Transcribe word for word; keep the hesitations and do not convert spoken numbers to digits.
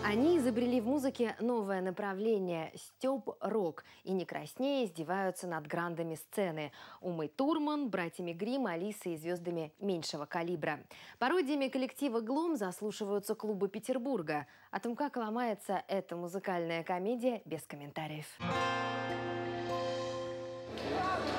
Они изобрели в музыке новое направление – стёб-рок, и не краснее издеваются над грандами сцены – Умой Турман, братьями Гримм, Алисой и звездами меньшего калибра. Пародиями коллектива «Глом» заслушиваются клубы Петербурга. О том, как ломается эта музыкальная комедия, без комментариев.